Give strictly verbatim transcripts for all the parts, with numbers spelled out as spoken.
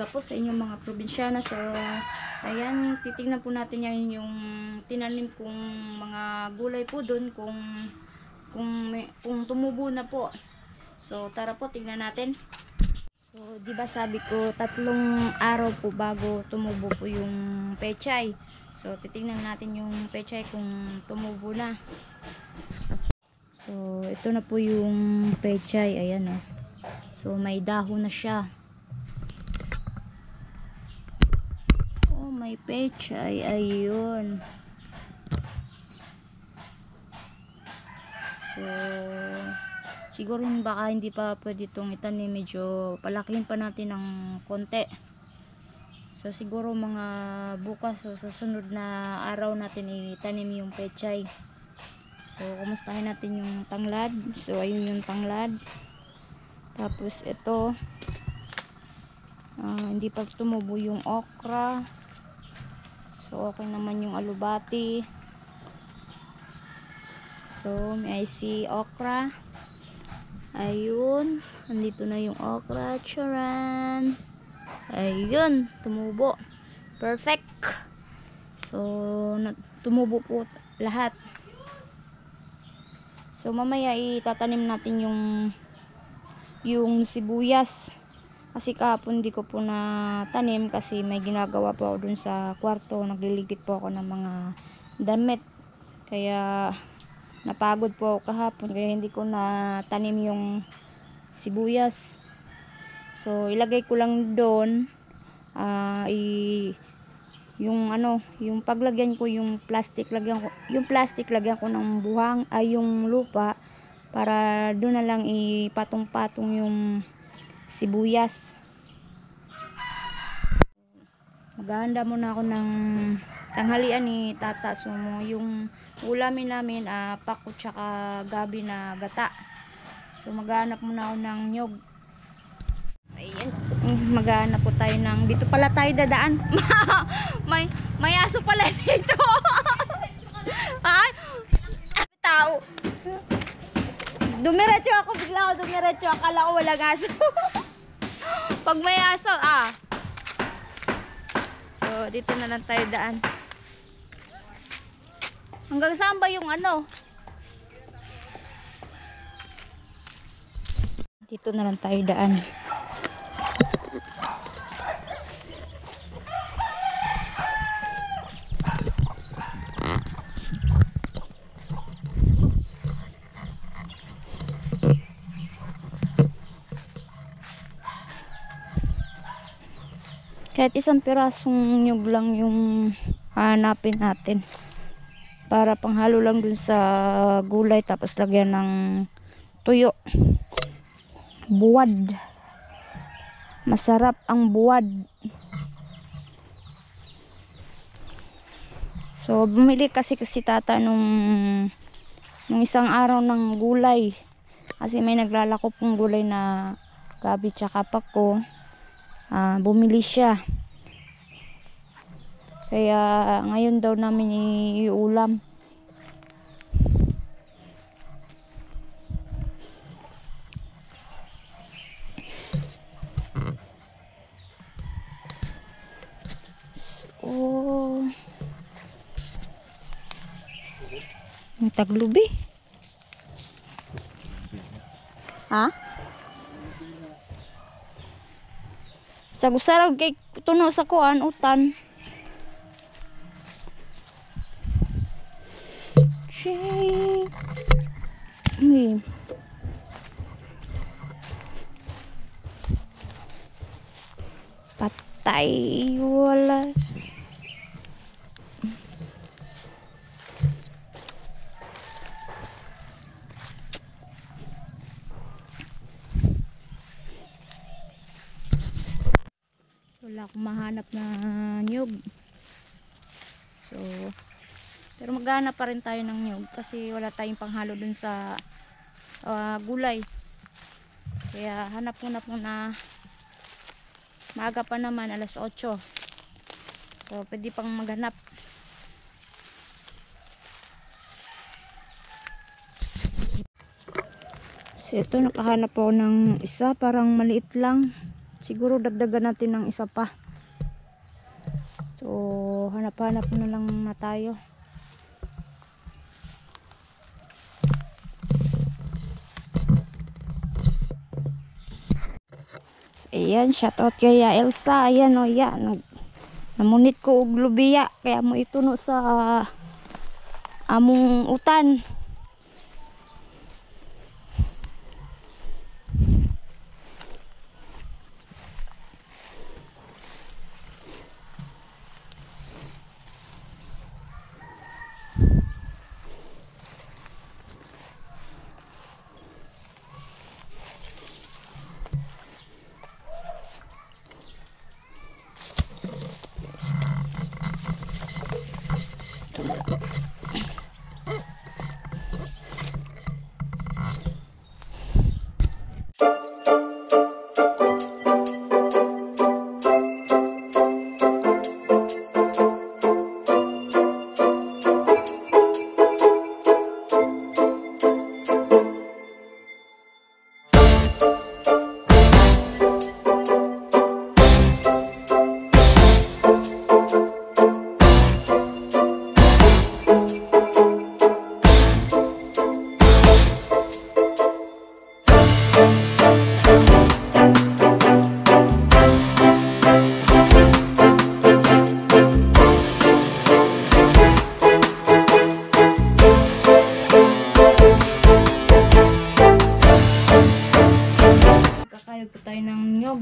umaga po sa inyong mga probinsyana. So, ayan, titingnan po natin yan yung tinanim kong mga gulay po doon kung kung, may, kung tumubo na po. So, tara po, tingnan natin. So, di ba sabi ko tatlong araw po bago tumubo po yung pechay. So, titingnan natin yung pechay kung tumubo na. So, ito na po yung pechay, ayan oh. So, may dahon na siya. Oh, may pechay, ayun. So, siguro baka hindi pa pwede itong itanim, medyo palakihin pa natin ng konti. So, siguro mga bukas o sa sunod na araw natin itanim yung pechay. So, kumustahin natin yung tanglad. So, ayun yung tanglad. Tapos, ito. Uh, hindi pa tumubo yung okra. So, okay naman yung alubati. So, may I see okra. Ayun. Nandito na yung okra. Charan. Ayun. Tumubo. Perfect. So, tumubo po lahat. So mamaya itatanim natin yung yung sibuyas. Kasi kahapon di ko po na tanim kasi may ginagawa po ako dun sa kwarto. Nagliligpit po ako ng mga damit. Kaya napagod po ako kahapon kaya hindi ko na tanim yung sibuyas. So ilagay ko lang doon uh, i yung ano, yung paglagyan ko yung plastic, lagyan ko yung plastic lagyan ko ng buhang ay yung lupa para doon na lang ipatong-patong yung sibuyas. Maghahanda muna ako ng tanghalian ni Tata. So yung ulamin namin uh, pako tsaka gabi na gata. So maghahanap muna ako ng nyog. Ayan, maghahanap po tayo ng, dito pala tayo dadaan. may may aso pala dito. Ay, tao. Dumiretso ako, bigla ako dumiretso, akala ko walang aso. Pag may aso, ah. So, dito na lang tayo daan. Hanggang saan ba yung ano? Dito na lang tayo daan. Kahit isang pirasong nyug lang yung hanapin natin para panghalo lang dun sa gulay, tapos lagyan ng tuyo. Buwad, masarap ang buwad. So bumili kasi kasi Tata nung, nung isang araw ng gulay kasi may naglalako pong gulay na gabi tsaka pako. Uh, bumili siya kaya ngayon daw namin iulam. So may taglubi ha. Sagusarag kay tuno sa kuan utan. Jay. Me. Patay wala. Wala akong mahanap na nyug. So, pero maghanap pa rin tayo ng nyug kasi wala tayong panghalo dun sa uh, gulay. Kaya hanap muna po na maaga pa naman, alas otso. So, pwede pang maghanap. So ito, nakahanap ako ng isa, parang maliit lang. siguro dagdagan natin ng isa pa. So hanap-hanap na lang na tayo. Ayan, shoutout kay Elsa. Ayan o, yan. Namunit ko og lubiya. Kaya mo ito no sa uh, among utan. Kakayog po tayo ng nyog.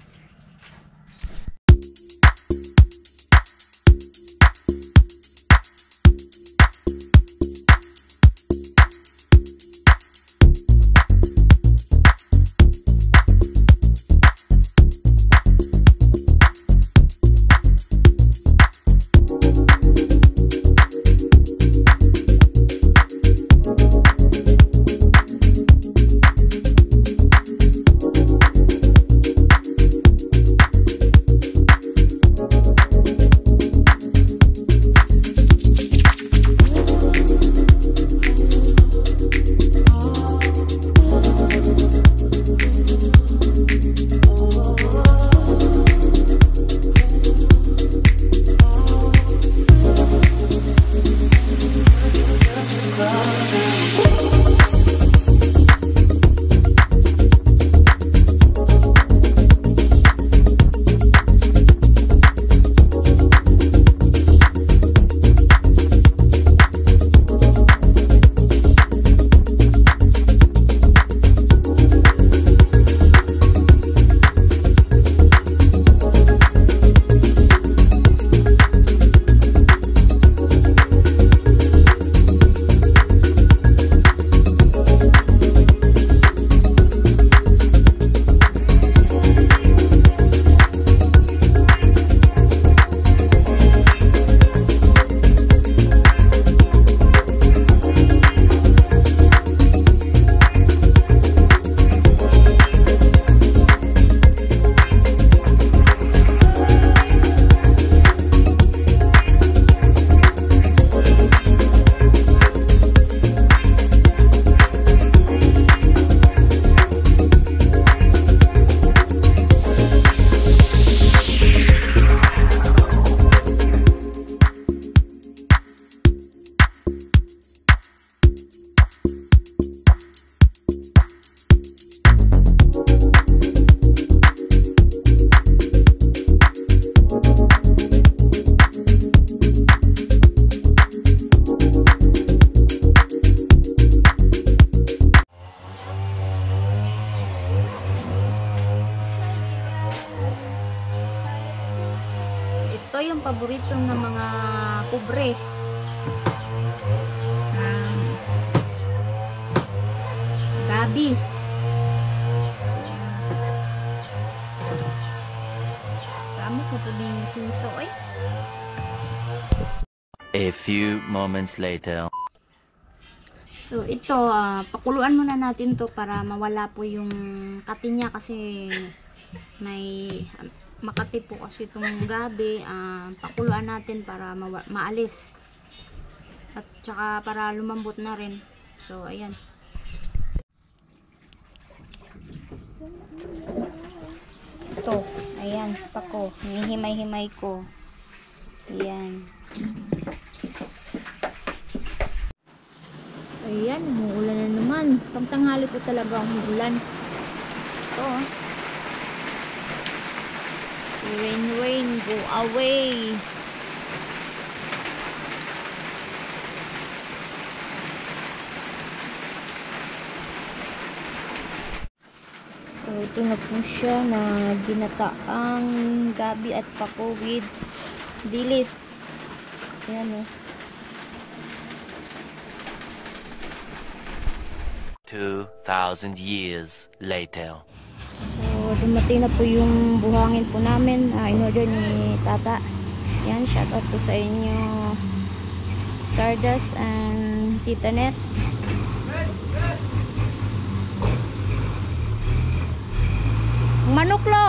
Ito yung paborito ng mga pobre. Um, gabi. Sama ko po din sinso eh. A few moments later. So ito, uh, pakuluan muna natin to para mawala po yung kati niya kasi may uh, makati po kasi itong gabi. Uh, pakuluan natin para ma maalis at saka para lumambot na rin. So ayan. So, ito Ayan, pako. Hinihimay-himay ko. Ayan. So, ayan, umuulan na naman. Pagtanghali po talaga umuulan. So, so rain, rain, go away. So, ito na po siya na ginataang gabi at pako with dilis. Ayan o. Two thousand years later. So, dumating na po yung buhangin po namin. Uh, in order ni Tata. Yan, shout out po sa inyo. Stardust and Tita Net. Manuklo!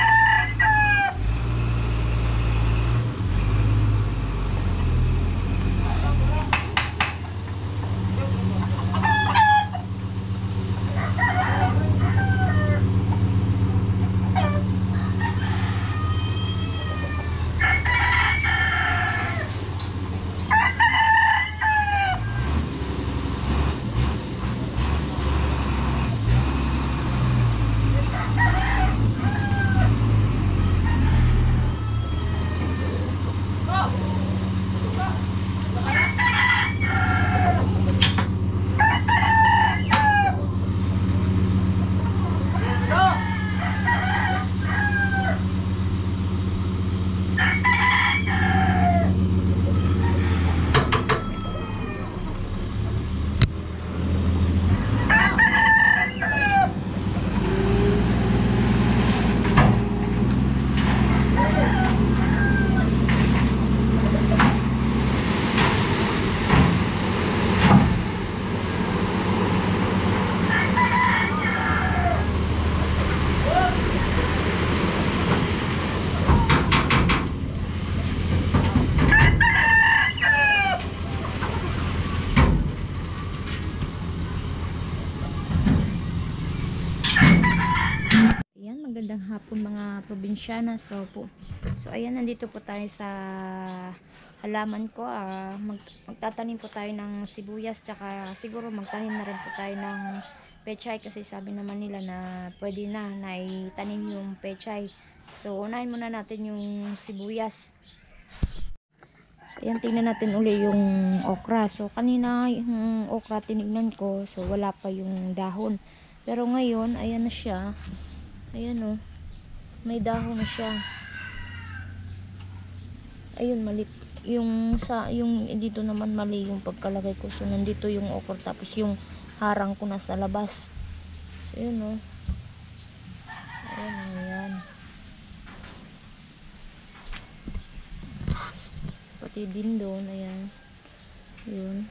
Magandang hapon mga probinsyana. So po, so ayan, nandito po tayo sa halaman ko. Ah, mag, magtatanim po tayo ng sibuyas, tsaka siguro magtanim na rin po tayo ng pechay kasi sabi naman nila na pwede na na itanim yung pechay. So unahin muna natin yung sibuyas. So ayan, tingnan natin uli yung okra. So kanina yung okra tinignan ko, so wala pa yung dahon. Pero ngayon, ayan na siya. Ayan o, may dahon na siya. Ayun, mali yung sa yung dito naman mali yung pagkalagay ko. So nandito yung okra, tapos yung harang ko nasa labas. So ayun o. Ayan, ayan. Pati din doon, ayan. Yun.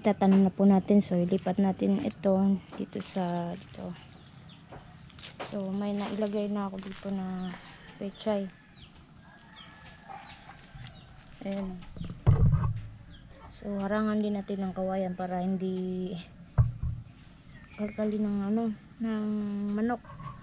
itatanim na po natin. So ilipat natin ito dito sa dito. So may nailagay na ako dito na pechay. Ayan. So harangan din natin ng kawayan para hindi kalkali ng ano, ng manok.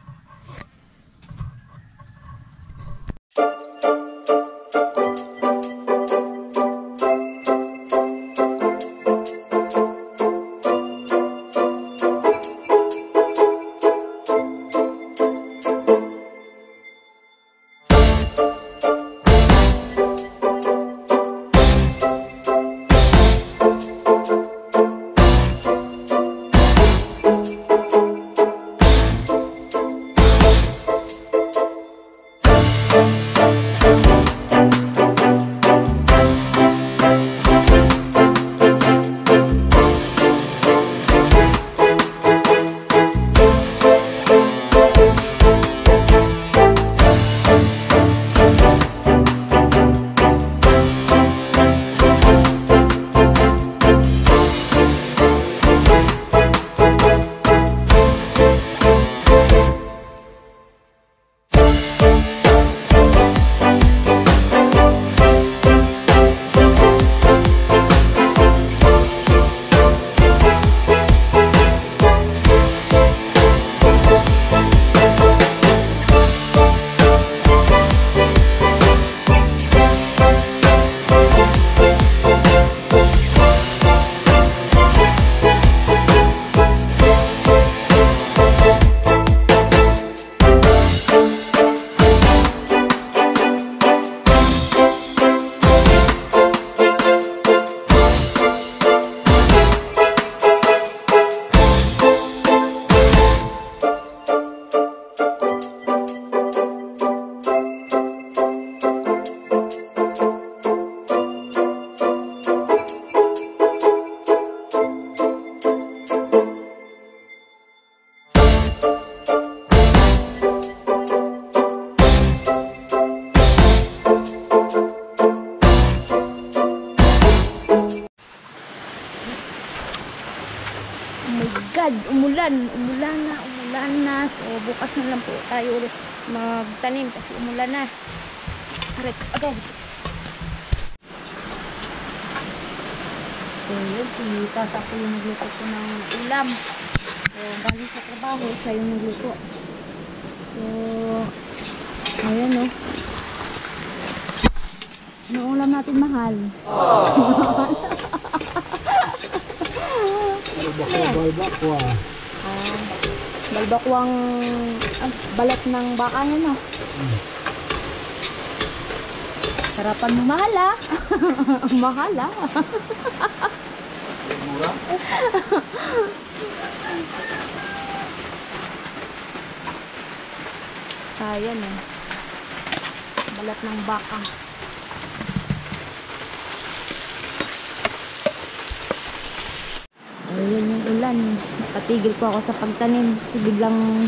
God, umulan, umulan na, umulan na. So, bukas na lang po tayo magtanim kasi umulan na. Aray, agad. So, yun, si tata po yung nagluto ko ng ulam. So, galing sa trabaho, siya yung nagluto. So, ayan o. Ano ulam natin, mahal? Balbakwa. Ah, balbakwang ah, balat ng baka niya, no? Hmm. Sarapan mo, mahal ah. Mahal ah. Mura? Ayan eh. Balat ng baka. Ayun yung ulan. Nakatigil po ako sa pagtanim. Kasi biglang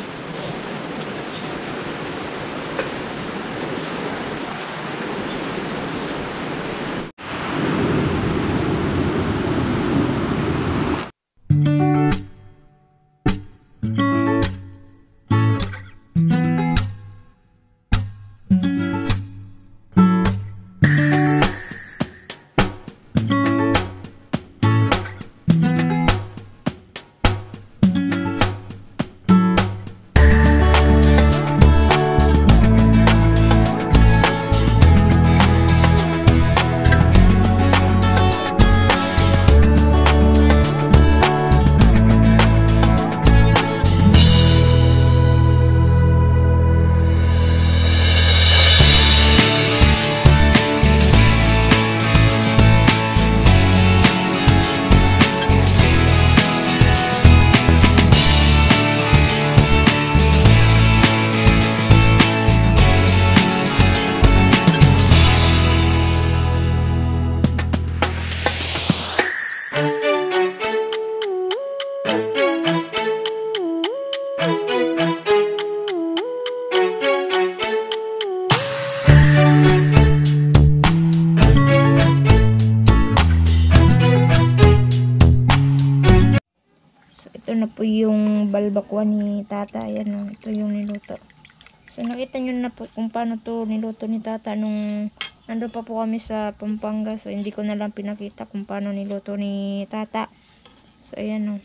balbakwa ni tata. Ayan o, ito yung niluto. So nakita nyo na po kung paano to niluto ni tata nung nandun pa po kami sa Pampanga. So hindi ko na lang pinakita kung paano niluto ni tata. So ayan o.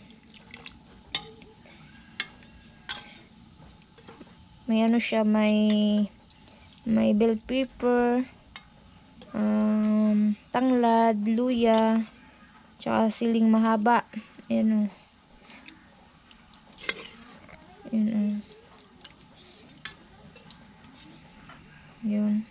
May ano siya, may may bell pepper, um, tanglad, luya, tsaka siling mahaba. Ayan o. Ayan o. Yun.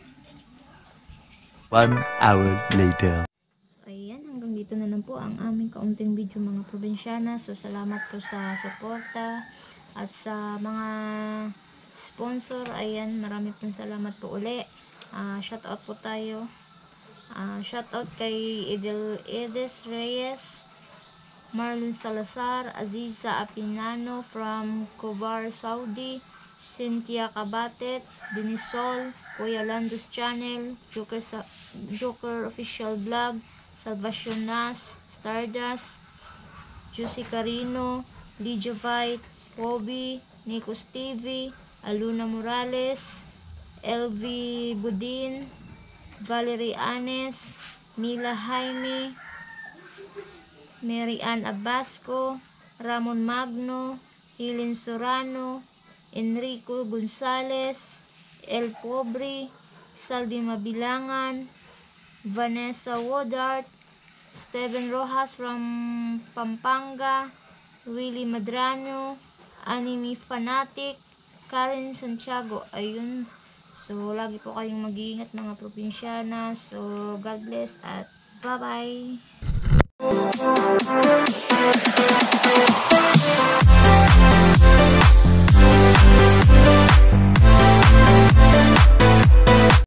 One hour later. So, ayan, hanggang dito na lang po ang aming kaunting video mga probinsyana. So, salamat po sa suporta at sa mga sponsor. Ayan, marami pong salamat po uli. Uh, shout out po tayo. Uh, shout out kay Edel Edes Reyes, Marlon Salazar, Aziza Apinano from Kobar, Saudi, Cynthia Cabatet, Denisol, Kuya Landos Channel, Joker, sa Joker Official Vlog, Salvacion Nas, Stardust, Juicy Carino, Lydia Vite, Poby, Nikos T V, Aluna Morales, L V Budin, Valerie Anes, Mila Jaime, Mary Ann Abasco, Ramon Magno, Helen Sorano, Enrico Gonzales, El Pobre, Saldi Mabilangan, Vanessa Woodard, Steven Rojas from Pampanga, Willie Madrano, Anime Fanatic, Karen Santiago. Ayun. So, lagi po kayong mag-iingat mga probinsyana. So, God bless at bye-bye.